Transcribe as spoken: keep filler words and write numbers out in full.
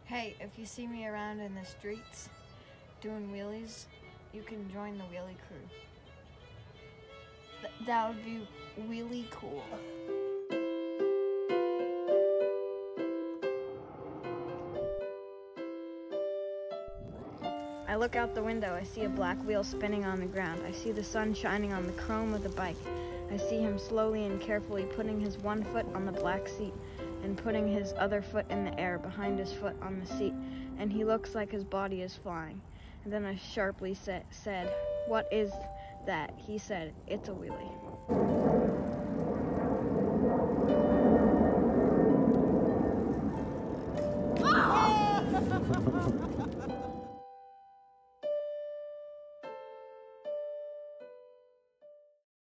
Hey, if you see me around in the streets doing wheelies, you can join the wheelie crew. Th- that would be really cool. I look out the window. I see a black wheel spinning on the ground. I see the sun shining on the chrome of the bike. I see him slowly and carefully putting his one foot on the black seat and putting his other foot in the air behind his foot on the seat, and he looks like his body is flying. And then I sharply sa- said, "What is that?" He said, "It's a wheelie."